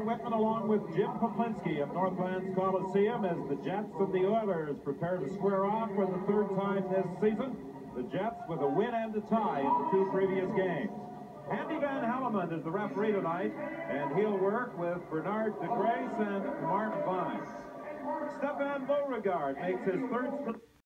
Whitman along with Jim Poplinski of Northlands Coliseum as the Jets and the Oilers prepare to square off for the third time this season. The Jets with a win and a tie in the 2 previous games. Andy Van Hellemond is the referee tonight, and he'll work with Bernard de Grace and Mark Vines. Stefan Beauregard makes his third